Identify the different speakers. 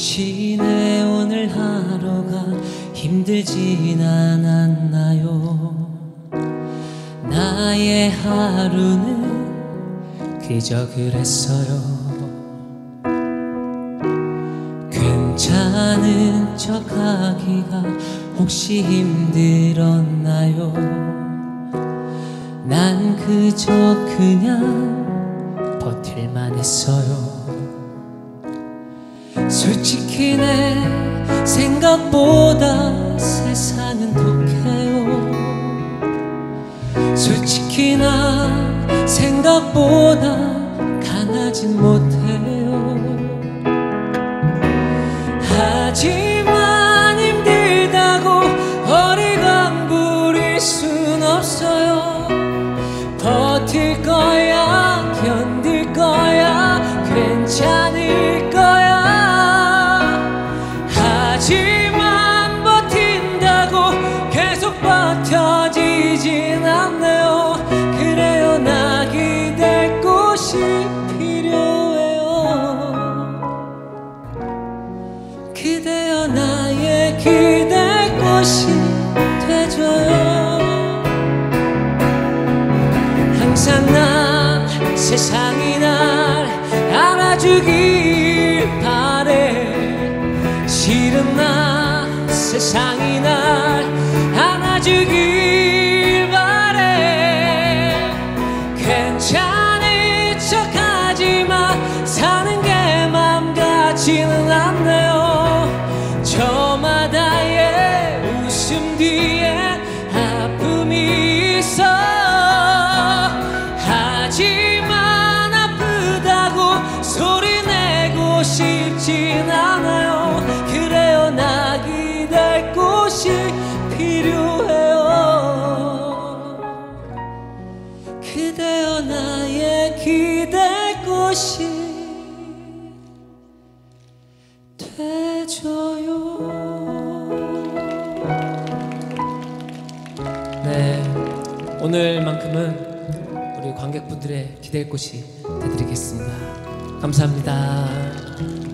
Speaker 1: 당신의 오늘 하루가 힘들진 않았나요? 나의 하루는 그저 그랬어요. 괜찮은 척하기가 혹시 힘들었나요? 난 그저 그냥 버틸만 했어요. 솔직히 내 생각보다 세상은 독해요. 솔직히 나 생각보다 강하진 못해요. 하지만 힘들다고 어리광 부릴 순 없어요. 버틸 거야, 견딜 거야, 괜찮을 거야. 하지만 버틴다고 계속 버텨지진 않네요. 그래요, 나 기댈 곳이 필요해요. 그대여 나의 기댈 곳이 돼줘요. 항상 난 세상이 날 알아주길 바래. 실은 나 세상이 날 안아주길 바래. 괜찮은 척하지만 사는 게 맘 같지는 않네요. 저마다의 웃음 뒤에 아픔이 있어. 하지만 아프다고 소리내고 싶진 않아요. 그래요, 나 기댈 곳이 필요해요. 그대여 나의 기댈 곳이 돼줘요. 네, 오늘만큼은 우리 관객분들의 기댈 곳이 되드리겠습니다. 감사합니다.